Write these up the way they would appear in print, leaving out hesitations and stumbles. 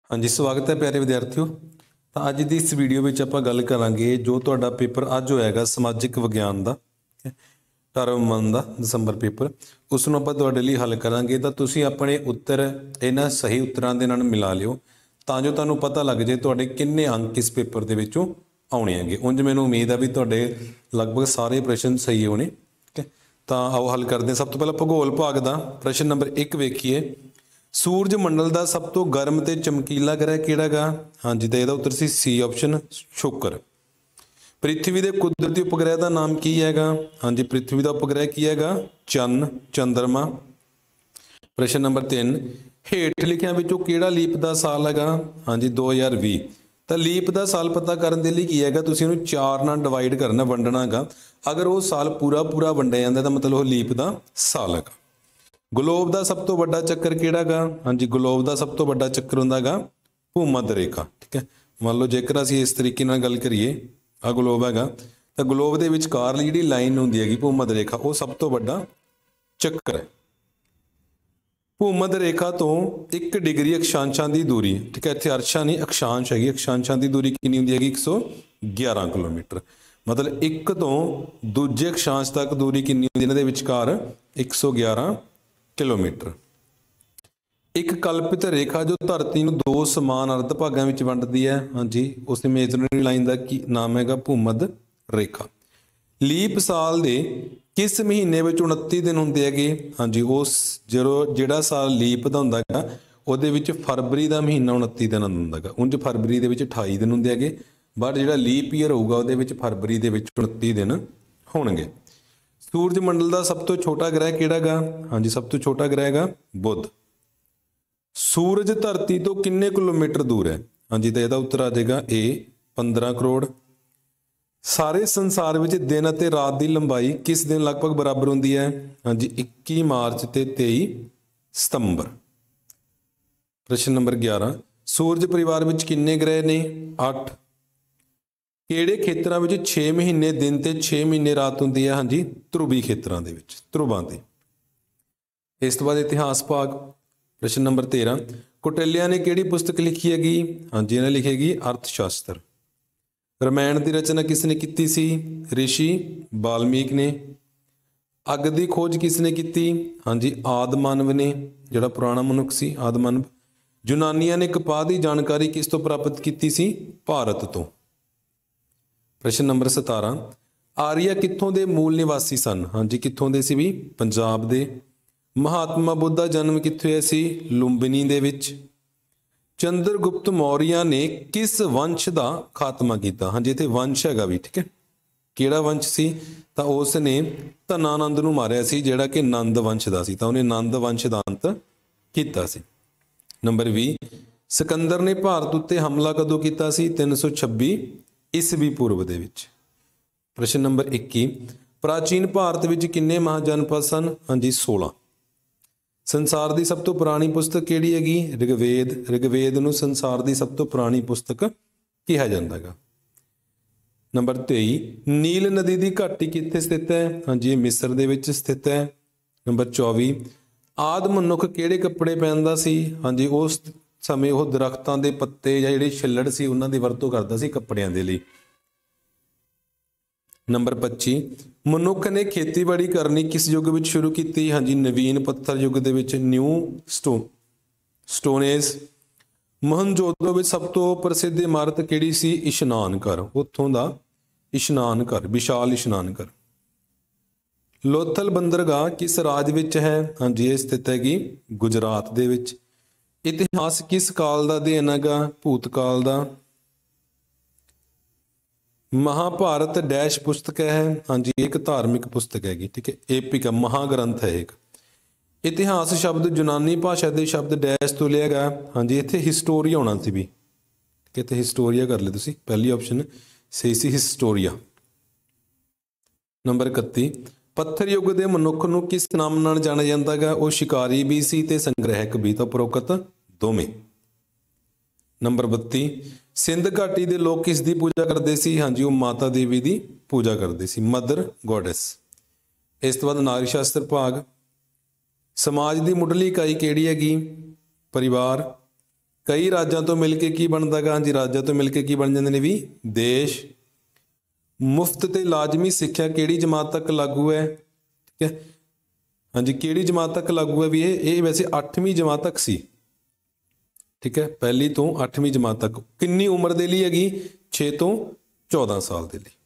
हाँ जी, स्वागत है प्यारे विद्यार्थियों। तो अज की इस वीडियो में आप गल करांगे जो तुहाडा पेपर अज होएगा समाजिक विज्ञान का टर्म 1 का दसंबर पेपर, उसनों आपां तुहाडे लई हल करांगे। तो तुसीं अपने उत्तर इन्हां सही उत्तरां दे नाल मिला लिओ तां जो तुहानूं पता लग जाए तुहाडे किन्ने अंक इस पेपर दे विचों आउणे हैगे। उंज मैनूं उम्मीद है भी तुहाडे लगभग सारे प्रश्न सही होने। ठीक है, तो आओ हल करते हैं। सब तो पहला भूगोल भाग का प्रश्न नंबर 1 वेखीए। सूरज मंडल का सब तो गर्म ते चमकीला ग्रह किहड़ा गा? हाँ जी, तो यह उत्तर सी सी ऑप्शन शुक्र। पृथ्वी के कुदरती उपग्रह का नाम की हैगा? हाँ जी, पृथ्वी का उपग्रह की हैगा? चंद, चंद्रमा। प्रश्न नंबर 3, हेठ लिखिया विचों किहड़ा लीप का साल हैगा? हाँ जी, 2020। तो लीप का साल पता करने के लिए की हैगा, तुसीं इहनूं 4 नाल डिवाइड करना, वंडना गा। अगर वो साल पूरा पूरा वंडिया जाता तो मतलब वो लीप का साल हैगा। ग्लोब का सब तो बड़ा चक्कर किहड़ा गा? हाँ जी, ग्लोब का सब तो बड़ा चक्कर हुंदा गा भूमध्य रेखा। ठीक है, मान लो जेकर असीं इस तरीके नाल गल करिए, आ ग्लोब हैगा तो ग्लोब के विचकार जिहड़ी लाइन हुंदी हैगी भूमध्य रेखा, वो सब तो बड़ा चक्कर है। भूमध्य रेखा तो 1 डिग्री अक्षांशां की दूरी, ठीक है, इत्थे अर्शां नहीं अक्षांश हैगी, अक्षांशां की दूरी कितनी हुंदी हैगी? 111 किलोमीटर। मतलब एक तो दूजे अक्षांश तक दूरी कितनी हुंदी इन्हां दे विचकार? 111 किलोमीटर। एक कल्पित रेखा जो धरती नूं 2 समान अर्ध भागां विच वंडदी है, हाँ जी, उस इमेजनरी लाइन का की नाम हैगा? भूमध्य रेखा। लीप साल दे किस महीने विच 29 दिन हुंदे हैगे? हाँ जी, उस जिहड़ा साल लीप दा हुंदा है उहदे विच फरवरी का महीना 29 दिन हुंदा है। उंज फरवरी दे विच 28 दिन हुंदे हैगे, बट जिहड़ा लीप ईयर होऊगा उहदे विच फरवरी दे विच 29 दिन होणगे। सूरज मंडल का सब तो छोटा ग्रह किहड़ा गा? हाँ जी, सब तो छोटा ग्रह हैगा बुध। सूरज धरती तो किन्ने किलोमीटर दूर है? हाँ जी, तो यह उत्तर आ जाएगा ए 15 करोड़। सारे संसार में दिन और रात की लंबाई किस दिन लगभग बराबर होंगी है? हाँ जी, 21 मार्च ते 23 सितंबर। प्रश्न नंबर 11, सूरज परिवार में किन्ने ग्रह ने? 8। किहड़े खेत्रां विच 6 महीने दिन ते 6 महीने रात हुंदी है? हाँ जी, ध्रुवी खेत्रां दे विच, ध्रुवां ते। इस तो बाद इतिहास भाग प्रश्न नंबर 13, कौटिल्या ने किहड़ी पुस्तक लिखी हैगी? हाँ जी, इन्हें लिखेगी अर्थशास्त्र। रामायण की रचना किसने की सी? ऋषि वाल्मीकि ने। अग की खोज किसने की? हाँ जी, आदि मानव ने, जिहड़ा पुराना मनुख सी आदि मानव। यूनानिया ने कपाह की जानकारी किस तो प्राप्त की सी? भारत तो। प्रश्न नंबर 17, आर्या कित्थों दे मूल निवासी सन? हाँ जी, कित्थों दे सी भी? पंजाब दे। महात्मा बुद्ध का जन्म कित्थे होया सी? लुंबिनी दे विच। चंद्रगुप्त मौर्य ने किस वंश का खात्मा किया? हाँ जी, इत्थे वंश हैगा भी, ठीक है, किहड़ा वंश सी? तो उसने धनानंद नूं मारिया सी, जिहड़ा कि नंद वंश का सी, तो उन्हें नंद वंश का अंत किया सी। नंबर 20, सिकंदर ने भारत उत्ते हमला कदों किया सी? 326 ईसवी पूर्व दे विच। प्रश्न नंबर 21, प्राचीन भारत विच किन्ने महाजनपद सन? हाँ जी, 16। संसार की सब तो पुरानी पुस्तक किहड़ी हैगी? ऋग्वेद। ऋग्वेद नूं संसार की सब तो पुरानी पुस्तक कहा जाता है। नंबर 23, नील नदी की घाटी कित्थे स्थित है? हाँ जी, मिस्र दे विच स्थित है। नंबर 24, आदि मनुख किहड़े कपड़े पहनदा सी? हाँ जी, उस समय वो दरख्तां दे पत्ते या जिहड़े छिल्लड़ सी उन्हां दी वरतों करदा सी कपड़ियां दे लई। नंबर 25, मनुख ने खेतीबाड़ी करनी किस युग में शुरू की? हाँ जी, नवीन पत्थर युग दे विच, न्यू स्टोनेज। मोहनजोदड़ो में सब तो प्रसिद्ध इमारत किहड़ी सी? इशनान घर, उत्थों दा इशनान घर, विशाल इशनान घर। लोथल बंदरगाह किस राज विच है? हाँ जी, ये स्थित हैगी गुजरात दे विच। इतिहास किस काल दा अध्ययन हैगा? भूतकाल दा। महाभारत डैश पुस्तक है? हाँ जी, एक धार्मिक पुस्तक हैगी, ठीक है, एपिक महाग्रंथ है एक। इतिहास शब्द यूनानी भाषा के शब्द डैश तो लिया गया? हाँ जी, इत्थे हिस्टोरिया होना सी भी, ठीक है, इत्थे हिस्टोरिया कर ले तुसी, पहली ऑप्शन सही सी हिस्टोरिया। नंबर 31, पत्थर युग के मनुख नूं किस नाम नाल जाणिया जांदा है? वो शिकारी भी सी ते संग्रहक भी, तो उपरोक्त दोवें। नंबर 32, सिंध घाटी के लोग किसकी पूजा करते सी? हाँ जी, वो माता देवी की पूजा करते सी, मदर गॉडेस। इस तो बाद नारी शास्त्र भाग, समाज की मुढ़ली इकाई किहड़ी हैगी? परिवार। कई राज्यों तो मिलके की बनता गा, हाँ जी राज्यों तो मिलके की बन जाते ने भी देश। मुफ्त ते लाजमी सिक्ख्या किहड़ी जमात तक लागू है, ठीक है, हाँ जी किहड़ी जमात तक लागू है भी ये वैसे 8वीं जमात तक सी, ठीक है, पहली तो 8वीं जमात तक। कितनी उम्र के लिए हैगी, 6 तो 14 साल के लिए।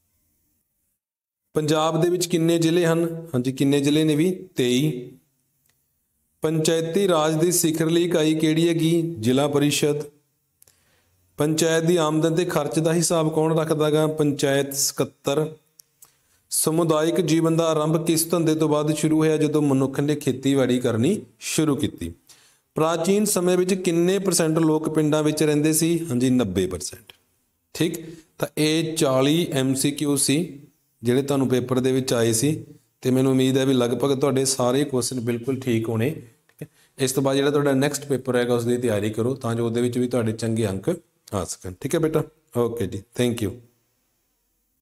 पंजाब दे विच किन्ने जिले हैं, हाँ जी किन्ने जिले ने भी 23। पंचायती राज की सिखरली इकाई किहड़ी हैगी, जिला परिषद। पंचायत की आमदन ते खर्च का हिसाब कौन रखता गा, पंचायत सकत्तर। समुदायिक जीवन का आरंभ किस धंधे तो बाद शुरू होया, जो मनुख ने खेतीबाड़ी करनी शुरू की। प्राचीन समय में किन्ने परसेंट लोग पिंडां विच रहिंदे सी, हाँ जी 90%। ठीक, तो ये 40 MCQ सी जिहड़े तुहानूं पेपर दे विच आए सी, ते मैनूं उम्मीद है भी लगभग तुहाडे सारे क्वेश्चन बिल्कुल ठीक होने। ठीक है, इस तो बाद जिहड़ा तुहाडा नैक्सट पेपर है उसकी तैयारी करो तां जो उहदे विच भी तुहाडे चंगे अंक आ सकन। ठीक है बेटा, ओके जी, थैंक यू।